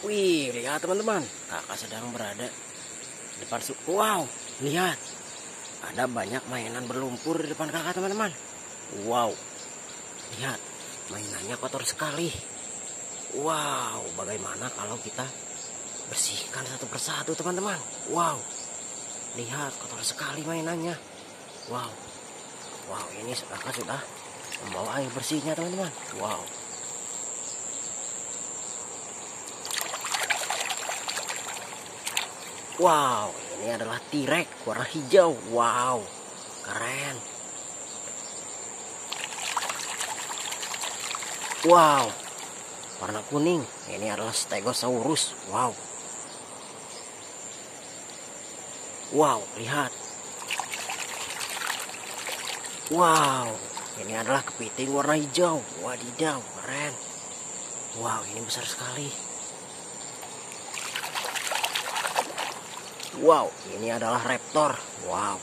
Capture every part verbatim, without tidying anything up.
Wih, lihat teman-teman, kakak sedang berada di depan su. Wow, lihat, ada banyak mainan berlumpur di depan kakak teman-teman. Wow, lihat, mainannya kotor sekali. Wow, bagaimana kalau kita bersihkan satu persatu teman-teman. Wow, lihat, kotor sekali mainannya. Wow, wow, ini kakak sudah membawa air bersihnya teman-teman. Wow. Wow, ini adalah T-Rex warna hijau. Wow, keren. Wow, warna kuning. Ini adalah Stegosaurus. Wow. Wow, lihat. Wow, ini adalah kepiting warna hijau. Wadidaw, keren. Wow, ini besar sekali. Wow, ini adalah raptor. Wow.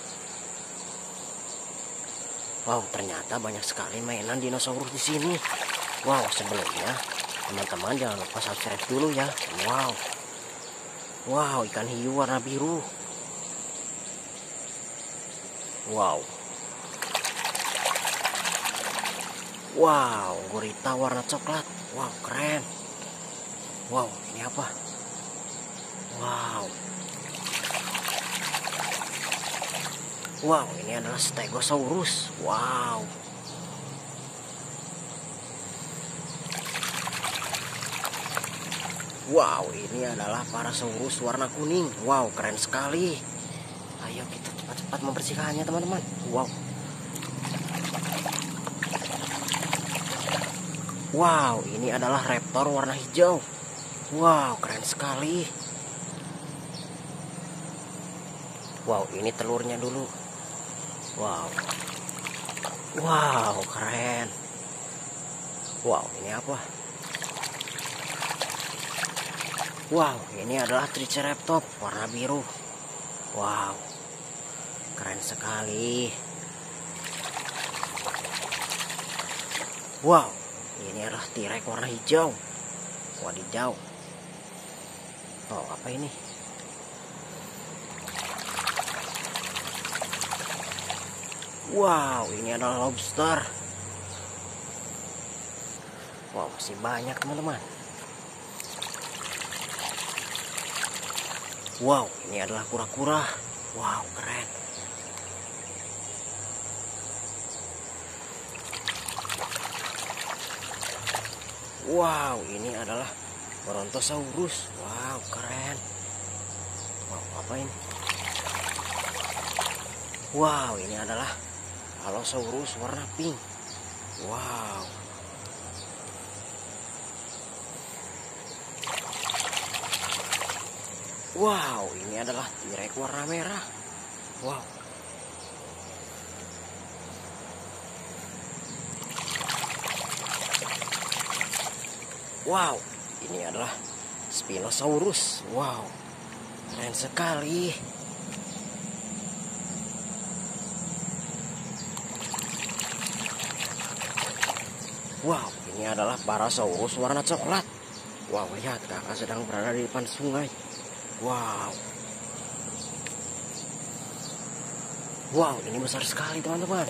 Wow, ternyata banyak sekali mainan dinosaurus di sini. Wow, sebelumnya teman-teman jangan lupa subscribe dulu ya. Wow. Wow, ikan hiu warna biru. Wow. Wow, gurita warna coklat. Wow, keren. Wow, ini apa? Wow. Wow, ini adalah Stegosaurus. Wow. Wow, ini adalah Parasaurus warna kuning. Wow, keren sekali. Ayo kita cepat-cepat membersihkannya teman-teman. Wow. Wow, ini adalah raptor warna hijau. Wow, keren sekali. Wow, ini telurnya dulu. Wow. Wow, keren. Wow, ini apa? Wow, ini adalah Triceratops warna biru. Wow, keren sekali. Wow, ini adalah T-Rex warna hijau. Wadidaw. Oh, apa ini? Wow, ini adalah lobster. Wow, masih banyak teman-teman. Wow, ini adalah kura-kura. Wow, keren. Wow, ini adalah Brontosaurus. Wow, keren. Wow, apa ini? Wow, ini adalah Allosaurus warna pink. Wow. Wow, ini adalah T-Rex warna merah. Wow. Wow, ini adalah Spinosaurus. Wow, keren sekali. Wow, ini adalah Parasaurus warna coklat. Wow, lihat kakak sedang berada di depan sungai. Wow. Wow, ini besar sekali teman-teman.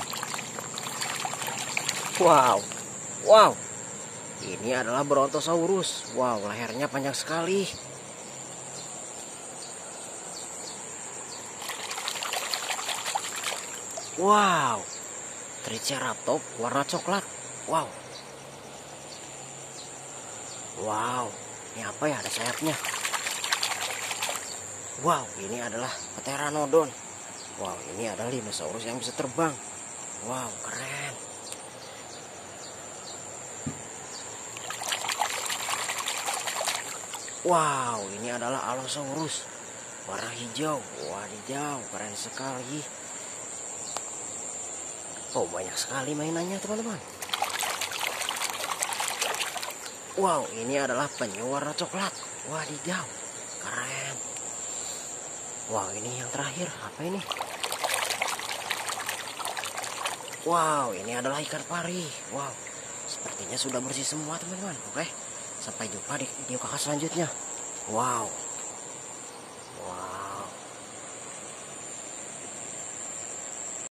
Wow. Wow. Ini adalah Brontosaurus. Wow, lehernya panjang sekali. Wow. Triceratops warna coklat. Wow. Wow, ini apa ya? Ada sayapnya. Wow, ini adalah Pteranodon. Wow, ini adalah dinosaurus yang bisa terbang. Wow, keren. Wow, ini adalah Allosaurus warna hijau. Wadidaw, keren sekali. Oh, banyak sekali mainannya teman-teman. Wow, ini adalah penyu warna coklat. Wadidaw, keren. Wow, ini yang terakhir. Apa ini? Wow, ini adalah ikan pari. Wow, sepertinya sudah bersih semua teman-teman. Oke, Sampai jumpa di video kakak selanjutnya. Wow.